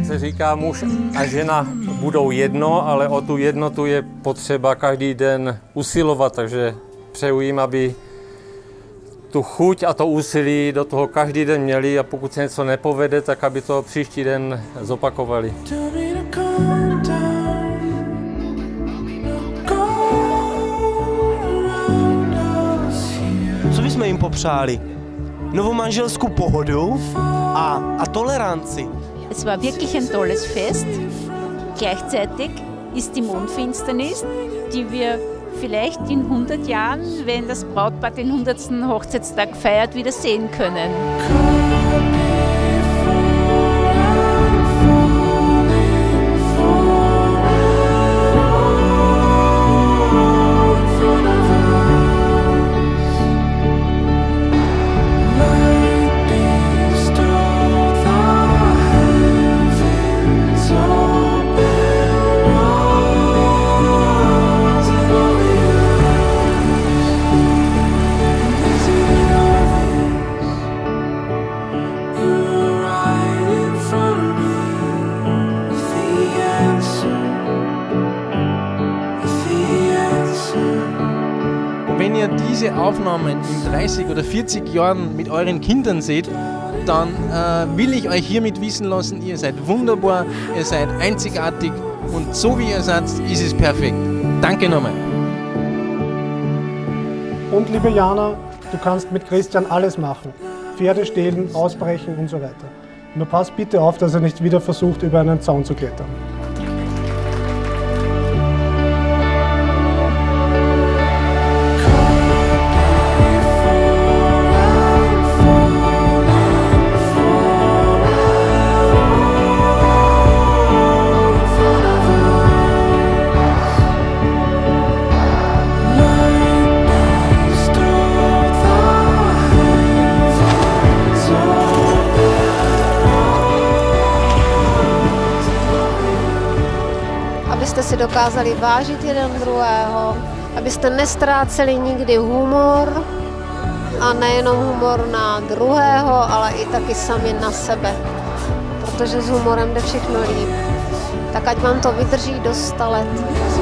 se říká, muž a žena budou jedno, ale o tu jednotu je potřeba každý den usilovat, takže přeju jim, aby tu chuť a to úsilí do toho každý den měli a pokud se něco nepovede, tak aby to příští den zopakovali. Co bychom jim popřáli? Novou manželskou pohodu a Toleranzi. Es war wirklich ein tolles Fest. Gleichzeitig ist die Mondfinsternis, die wir vielleicht in 100 Jahren, wenn das Brautpaar den 100. Hochzeitstag feiert, wieder sehen können. Wenn ihr diese Aufnahmen in 30 oder 40 Jahren mit euren Kindern seht, dann will ich euch hiermit wissen lassen, ihr seid wunderbar, ihr seid einzigartig und so wie ihr seid, ist es perfekt. Danke nochmal. Und liebe Jana, du kannst mit Christian alles machen. Pferde stehlen, ausbrechen und so weiter. Nur pass bitte auf, dass er nicht wieder versucht, über einen Zaun zu klettern. Abyste si dokázali vážit jeden druhého, abyste nestráceli nikdy humor a nejenom humor na druhého, ale i taky sami na sebe, protože s humorem jde všechno líp. Tak ať vám to vydrží do 100 let.